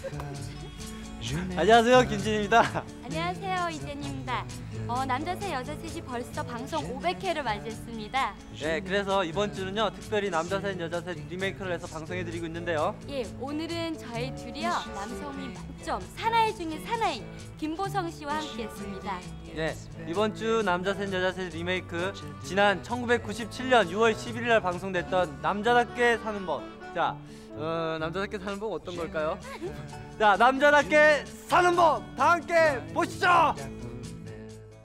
안녕하세요, 김진입니다. 안녕하세요, 이재입니다. 남자셋 여자셋이 벌써 방송 500회를 맞이했습니다. 네, 그래서 이번 주는요 특별히 남자셋 여자셋 리메이크를 해서 방송해드리고 있는데요. 예, 오늘은 저희 둘이요 남성미 만점 사나이 중에 사나이 김보성 씨와 함께했습니다. 네, 이번 주 남자셋 여자셋 리메이크 지난 1997년 6월 11일 날 방송됐던 남자답게 사는 법. 자, 남자답게 사는 법 어떤 걸까요? 자, 남자답게 사는 법 다 함께 보시죠.